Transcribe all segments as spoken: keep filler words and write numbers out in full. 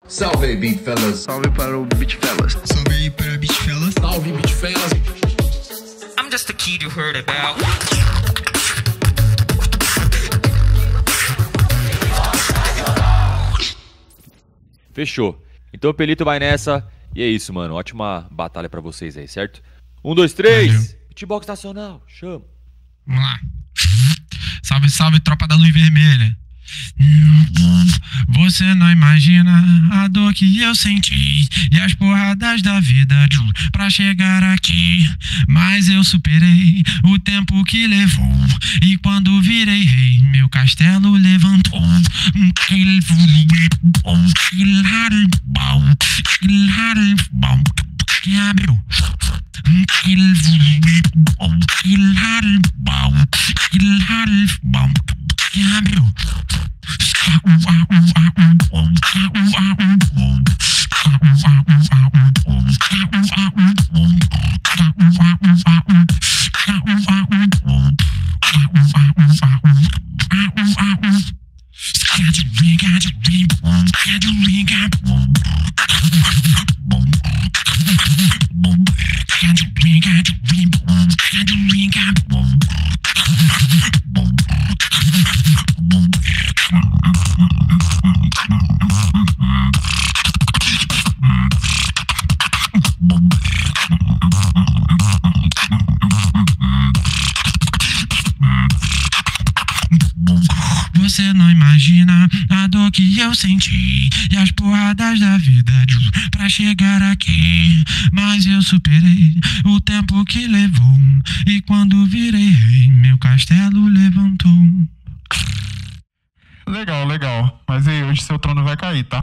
Salve aí, Beat Fellas. Salve para o Beat Fellas. Salve aí para Beat Fellas. Salve, Beat Fellas. I'm just a kid you heard about. Fechou. Então o Pelito vai nessa. E é isso, mano. Ótima batalha pra vocês aí, certo? Um, dois, três. Beatbox nacional. Chama. Vamos lá. Salve, salve, tropa da luz vermelha. Você não imagina a dor que eu senti e as porradas da vida pra chegar aqui. Mas eu superei o tempo que levou e quando virei rei, meu castelo levantou. Quem abriu? Quem abriu? Você não imagina a dor que eu senti e as porradas da vida pra chegar aqui. Mas eu superei o tempo que levou e quando virei rei, meu castelo levantou. Legal, legal. Mas aí, hoje seu trono vai cair, tá?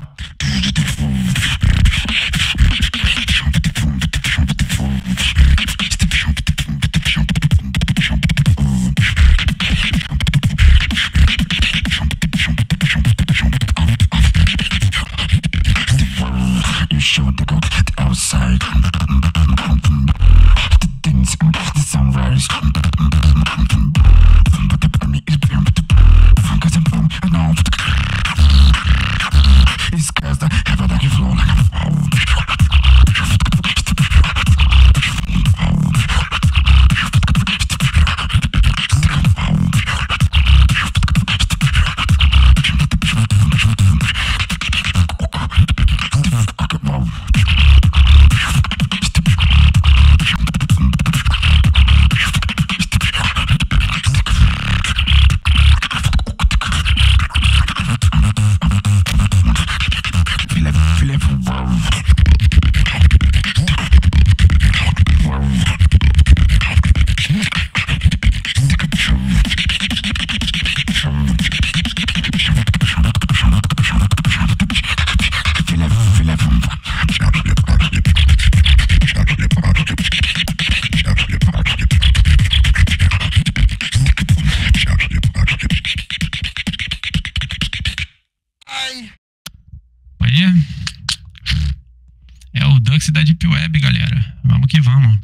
É o Dux da Deep Web, galera. Vamos que vamos.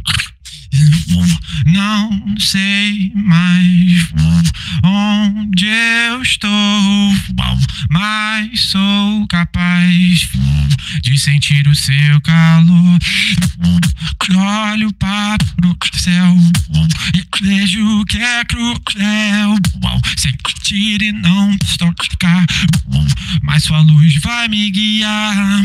Não sei mais onde eu estou, mas sou capaz de sentir o seu calor. Olho para o céu e vejo que é cruel. Sentir e não tocar, mas sua luz vai me guiar.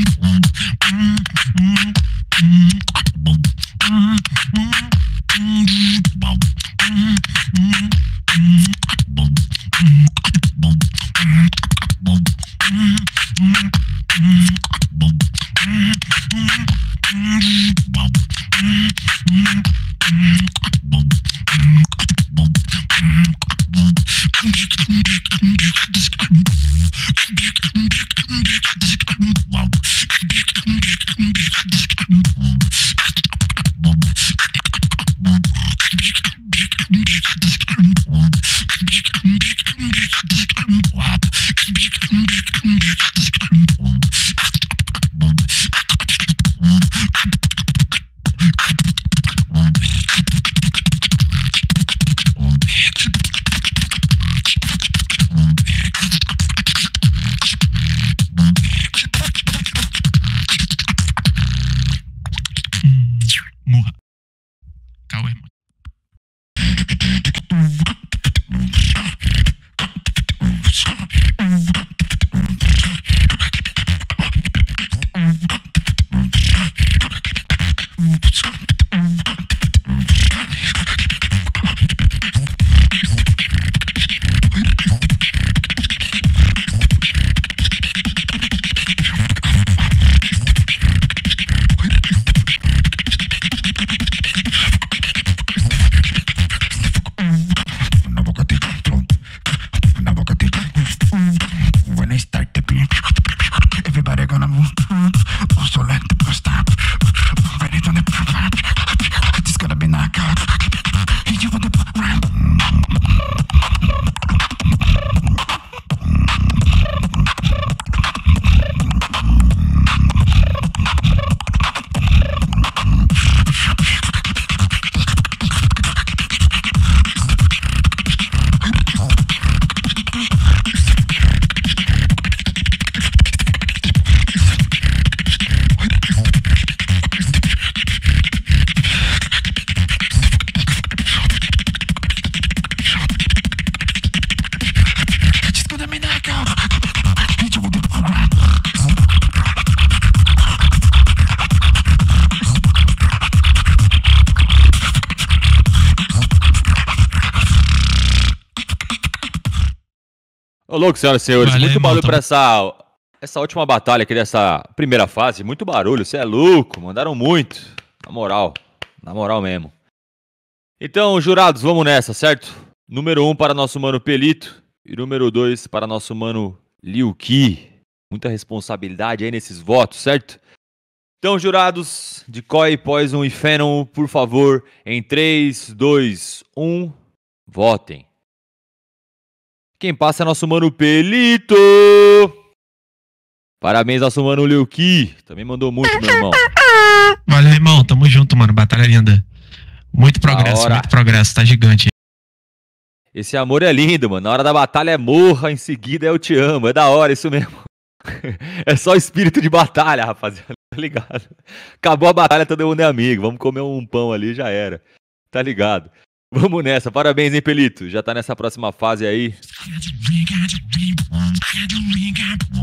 Ô, louco, senhoras e senhores, Valeu, muito irmão, barulho tamo- pra essa, essa última batalha aqui dessa primeira fase. Muito barulho, você é louco, mandaram muito. Na moral, na moral mesmo. Então, jurados, vamos nessa, certo? Número um para nosso mano Pelito e número dois para nosso mano Liu Ki. Muita responsabilidade aí nesses votos, certo? Então, jurados de Koi, Poison e Phenom, por favor, em três, dois, um, votem. Quem passa é nosso mano Pelito. Parabéns, nosso mano Liu Ki. Também mandou muito, meu irmão. Valeu, irmão. Tamo junto, mano. Batalha linda. Muito progresso, hora. muito progresso. Tá gigante. Esse amor é lindo, mano. Na hora da batalha é morra, em seguida eu te amo. É da hora isso mesmo. É só espírito de batalha, rapaziada. Tá ligado? Acabou a batalha, todo mundo é amigo. Vamos comer um pão ali, já era. Tá ligado? Vamos nessa. Parabéns, hein, Pelito. Já tá nessa próxima fase aí.